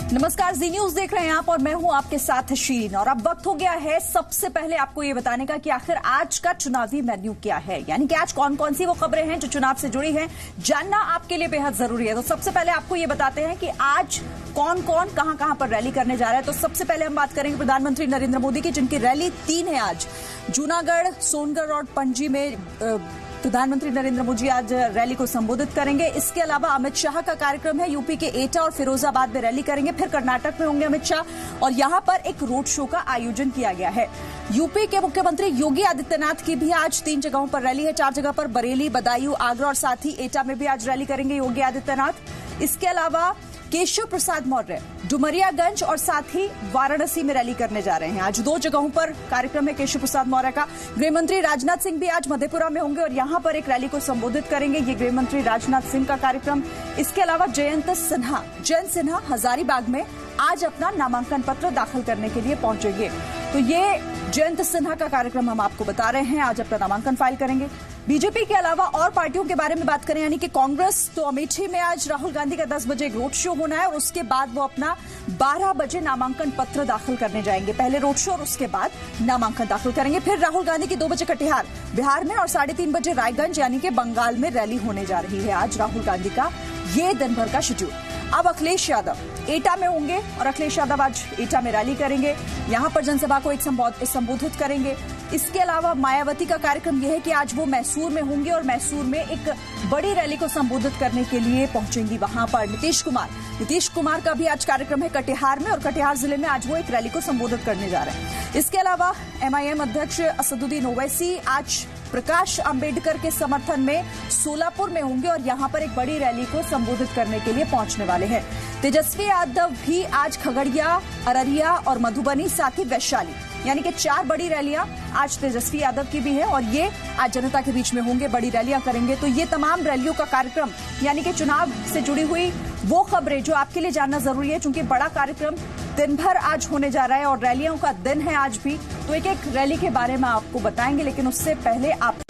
नमस्कार, जी न्यूज देख रहे हैं आप और मैं हूं आपके साथ शीन। और अब वक्त हो गया है सबसे पहले आपको ये बताने का कि आखिर आज का चुनावी मेन्यू क्या है, यानी कि आज कौन कौन सी वो खबरें हैं जो चुनाव से जुड़ी हैं, जानना आपके लिए बेहद जरूरी है। तो सबसे पहले आपको ये बताते हैं कि आज कौन कौन कहां कहां पर रैली करने जा रहा है। तो सबसे पहले हम बात करेंगे प्रधानमंत्री नरेंद्र मोदी की, जिनकी रैली 3 है आज। जूनागढ़, सोनगढ़ और पणजी में प्रधानमंत्री नरेंद्र मोदी आज रैली को संबोधित करेंगे। इसके अलावा अमित शाह का कार्यक्रम है, यूपी के एटा और फिरोजाबाद में रैली करेंगे। फिर कर्नाटक में होंगे अमित शाह और यहां पर एक रोड शो का आयोजन किया गया है। यूपी के मुख्यमंत्री योगी आदित्यनाथ की भी आज 3 जगहों पर रैली है, 4 जगह पर बरेली, बदायूं, आगरा और साथ ही एटा में भी आज रैली करेंगे योगी आदित्यनाथ। इसके अलावा केशव प्रसाद मौर्य डुमरियागंज और साथ ही वाराणसी में रैली करने जा रहे हैं। आज 2 जगहों पर कार्यक्रम है केशव प्रसाद मौर्य का। गृहमंत्री राजनाथ सिंह भी आज मधेपुरा में होंगे और यहां पर एक रैली को संबोधित करेंगे, ये गृहमंत्री राजनाथ सिंह का कार्यक्रम। इसके अलावा जयंत सिन्हा हजारीबाग में आज अपना नामांकन पत्र दाखिल करने के लिए पहुंचेंगे। तो ये जयंत सिन्हा का कार्यक्रम हम आपको बता रहे हैं, आज अपना नामांकन फाइल करेंगे। बीजेपी के अलावा और पार्टियों के बारे में बात करें, यानी कि कांग्रेस, तो अमेठी में आज राहुल गांधी का 10 बजे रोड शो होना है और उसके बाद वो अपना 12 बजे नामांकन पत्र दाखिल करने जाएंगे। पहले रोड शो और उसके बाद नामांकन दाखिल करेंगे। फिर राहुल गांधी की 2 बजे कटिहार बिहार में और 3:30 बजे रायगंज यानी कि बंगाल में रैली होने जा रही है आज राहुल गांधी का ये दिन भर का शेड्यूल। अब अखिलेश यादव एटा में होंगे और अखिलेश यादव आज एटा में रैली करेंगे, यहां पर जनसभा को संबोधित करेंगे। इसके अलावा मायावती का कार्यक्रम यह है कि आज वो मैसूर में होंगे और मैसूर में एक बड़ी रैली को संबोधित करने के लिए पहुंचेंगी। वहां पर नीतीश कुमार का भी आज कार्यक्रम है कटिहार में और कटिहार जिले में आज वो एक रैली को संबोधित करने जा रहे हैं। इसके अलावा एमआईएम अध्यक्ष असदुद्दीन ओवैसी आज प्रकाश अंबेडकर के समर्थन में सोलापुर में होंगे और यहां पर एक बड़ी रैली को संबोधित करने के लिए पहुंचने वाले हैं। तेजस्वी यादव भी आज खगड़िया, अररिया और मधुबनी, साथ ही वैशाली, यानी कि 4 बड़ी रैलियां आज तेजस्वी यादव की भी है और ये आज जनता के बीच में होंगे, बड़ी रैलियां करेंगे। तो ये तमाम रैलियों का कार्यक्रम, यानी कि चुनाव से जुड़ी हुई वो खबरें जो आपके लिए जानना जरूरी है, क्योंकि बड़ा कार्यक्रम दिन भर आज होने जा रहा है और रैलियों का दिन है आज भी। तो एक एक रैली के बारे में आपको बताएंगे, लेकिन उससे पहले आप